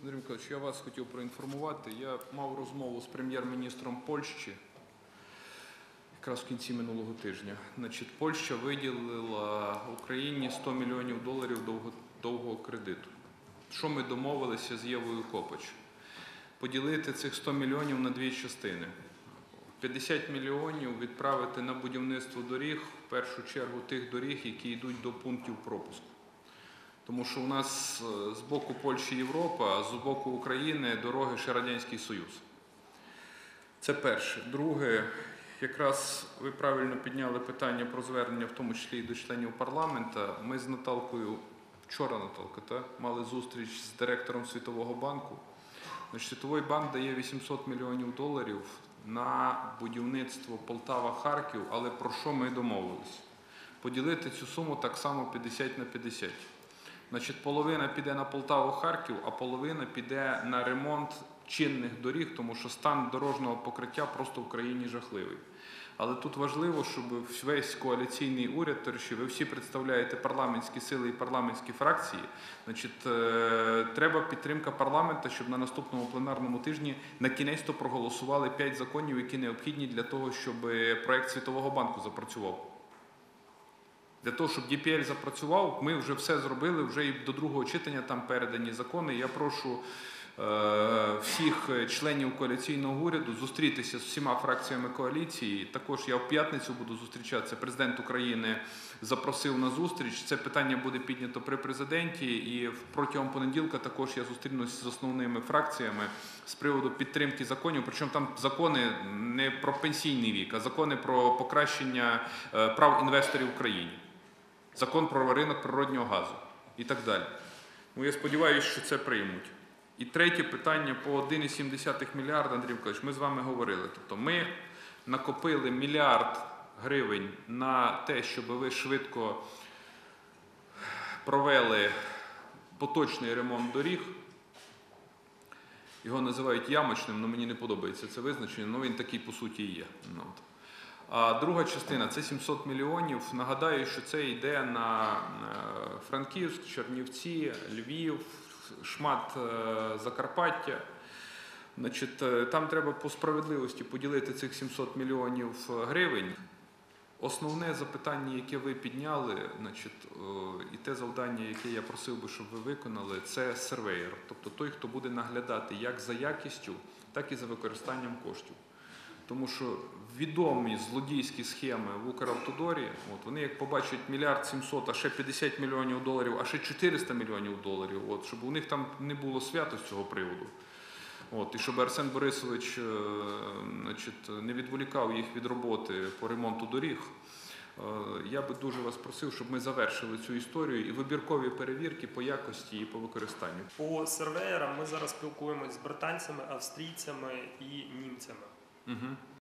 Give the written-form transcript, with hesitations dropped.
Андрій Миколаївич, я вас хотів проінформувати. Я мав розмову з прем'єр-міністром Польщі якраз в кінці минулого тижня. Польща виділила Україні $100 мільйонів довгого кредиту. Що ми домовилися з Євою Копач? Поділити цих 100 мільйонів на дві частини. 50 мільйонів відправити на будівництво доріг, в першу чергу тих доріг, які йдуть до пунктів пропуску. Тому що у нас з боку Польщі Європа, а з боку України дороги ще Радянський Союз. Це перше. Друге, якраз ви правильно підняли питання про звернення, в тому числі і до членів парламенту. Ми з Наталкою, вчора Наталка, мали зустріч з директором Світового банку. Світовий банк дає $800 мільйонів на будівництво Полтава-Харків, але про що ми домовилися? Поділити цю суму так само 50 на 50. Половина піде на Полтаву-Харків, а половина піде на ремонт чинних доріг, тому що стан дорожнього покриття просто в країні жахливий. Але тут важливо, щоб весь коаліційний уряд, ви всі представляєте парламентські сили і парламентські фракції, треба підтримка парламенту, щоб на наступному пленарному тижні на кінець-то проголосували 5 законів, які необхідні для того, щоб проект Світового банку запрацював. Для того, щоб ДПЛ запрацював, ми вже все зробили, вже і до другого читання там передані закони. Я прошу всіх членів коаліційного уряду зустрітися з всіма фракціями коаліції. Також я в п'ятницю буду зустрічатися. Президент України запросив на зустріч. Це питання буде піднято при президенті. І протягом понеділка також я зустрінуся з основними фракціями з приводу підтримки законів. Причому там закони не про пенсійний вік, а закони про покращення прав інвесторів в країні. Закон про ринок природнього газу і так далі. Я сподіваюся, що це приймуть. І третє питання по 1,7 мільярда, Андрій Миколаївич, ми з вами говорили. Тобто ми накопили $1 мільярд на те, щоб ви швидко провели поточний ремонт доріг. Його називають ямочним, але мені не подобається це визначення, але він такий по суті і є. А друга частина – це 700 мільйонів. Нагадаю, що це йде на Франківськ, Чернівці, Львів, шмат Закарпаття. Там треба по справедливості поділити цих 700 мільйонів гривень. Основне запитання, яке ви підняли, і те завдання, яке я просив би, щоб ви виконали, це сервеєр. Тобто той, хто буде наглядати як за якістю, так і за використанням коштів. Тому що відомі злодійські схеми в Укравтодорі, вони як побачать $1,7 мільярд, а ще $50 мільйонів, а ще $400 мільйонів, щоб у них там не було свято з цього приводу. І щоб Арсен Борисович не відволікав їх від роботи по ремонту доріг, я би дуже вас просив, щоб ми завершили цю історію і вибіркові перевірки по якості і по використанню. По сервеєрам ми зараз спілкуємося з британцями, австрійцями і німцями.